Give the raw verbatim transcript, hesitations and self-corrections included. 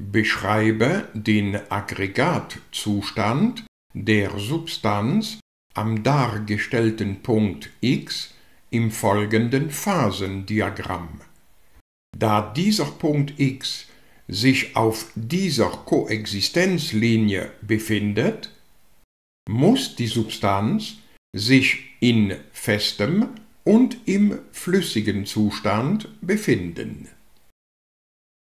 Beschreibe den Aggregatzustand der Substanz am dargestellten Punkt X im folgenden Phasendiagramm. Da dieser Punkt X sich auf dieser Koexistenzlinie befindet, muss die Substanz sich in festem und im flüssigen Zustand befinden.